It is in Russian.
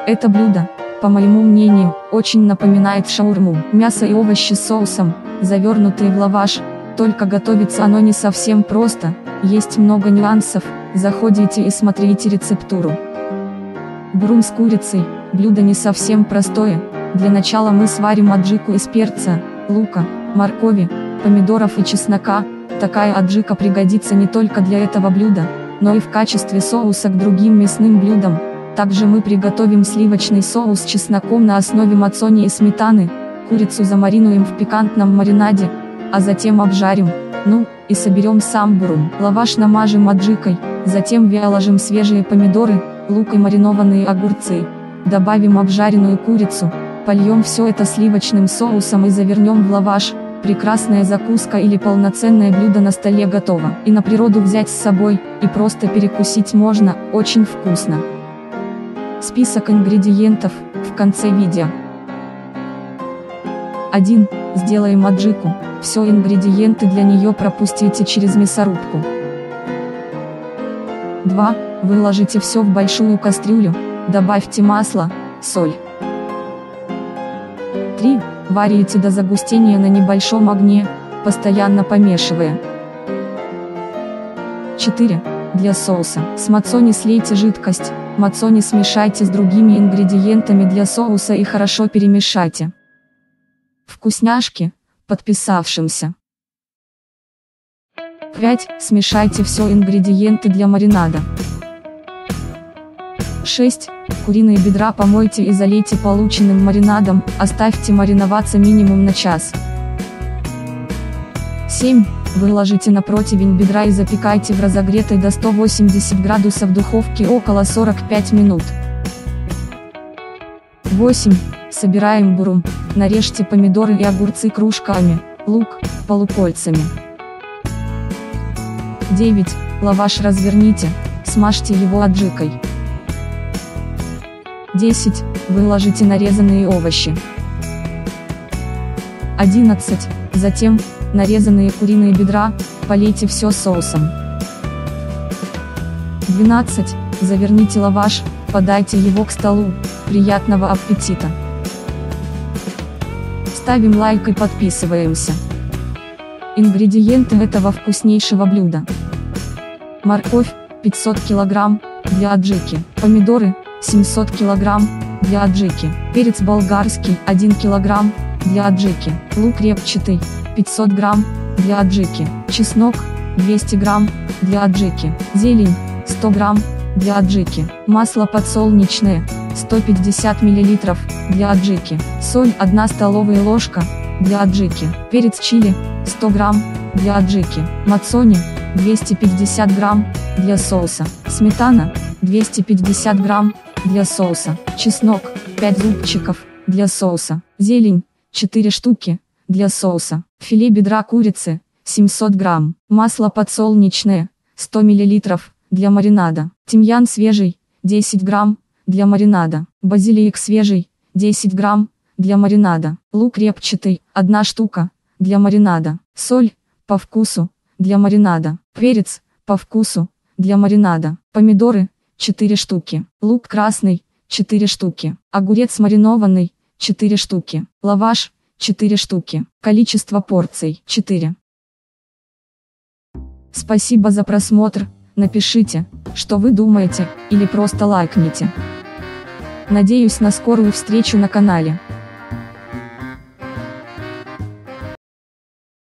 Это блюдо, по моему мнению, очень напоминает шаурму. Мясо и овощи с соусом, завернутые в лаваш, только готовится оно не совсем просто, есть много нюансов, заходите и смотрите рецептуру. Бурум с курицей, блюдо не совсем простое, для начала мы сварим аджику из перца, лука, моркови, помидоров и чеснока. Такая аджика пригодится не только для этого блюда, но и в качестве соуса к другим мясным блюдам. Также мы приготовим сливочный соус с чесноком на основе мацони и сметаны, курицу замаринуем в пикантном маринаде, а затем обжарим, и соберем сам бурум. Лаваш намажем аджикой, затем выложим свежие помидоры, лук и маринованные огурцы, добавим обжаренную курицу, польем все это сливочным соусом и завернем в лаваш. Прекрасная закуска или полноценное блюдо на столе готово. И на природу взять с собой, и просто перекусить можно, очень вкусно. Список ингредиентов, в конце видео. 1. Сделаем аджику, все ингредиенты для нее пропустите через мясорубку. 2. Выложите все в большую кастрюлю, добавьте масло, соль. 3. Варите до загустения на небольшом огне, постоянно помешивая. 4. Для соуса. С мацони слейте жидкость, мацони смешайте с другими ингредиентами для соуса и хорошо перемешайте. Вкусняшки, подписавшимся. 5. Смешайте все ингредиенты для маринада. 6. Куриные бедра помойте и залейте полученным маринадом, оставьте мариноваться минимум на час. 7. Выложите на противень бедра и запекайте в разогретой до 180 градусов духовке около 45 минут. 8. Собираем бурум, нарежьте помидоры и огурцы кружками, лук полукольцами. 9. Лаваш разверните, смажьте его аджикой. 10. Выложите нарезанные овощи. 11. Затем, нарезанные куриные бедра, полейте все соусом. 12. Заверните лаваш, подайте его к столу, приятного аппетита! Ставим лайк и подписываемся. Ингредиенты этого вкуснейшего блюда. Морковь, 500 кг, для аджики. Помидоры, 700 кг, для аджики. Перец болгарский, 1 кг, для аджики. Лук репчатый, 500 грамм, для аджики. Чеснок, 200 грамм, для аджики. Зелень, 100 грамм, для аджики. Масло подсолнечное, 150 мл, для аджики. Соль 1 столовая ложка, для аджики. Перец чили, 100 грамм, для аджики. Мацони, 250 грамм, для соуса. Сметана, 250 грамм, для соуса. Чеснок, 5 зубчиков, для соуса. Зелень, 4 штуки, для соуса. Филе бедра курицы, 700 грамм. Масло подсолнечное, 100 мл, для маринада. Тимьян свежий, 10 грамм, для маринада. Базилик свежий, 10 грамм, для маринада. Лук репчатый, 1 штука, для маринада. Соль, по вкусу, для маринада. Перец, по вкусу, для маринада. Помидоры, 4 штуки. Лук красный, 4 штуки. Огурец маринованный, 4 штуки. Лаваш, 4 штуки. Количество порций, 4. Спасибо за просмотр, напишите, что вы думаете, или просто лайкните. Надеюсь на скорую встречу на канале.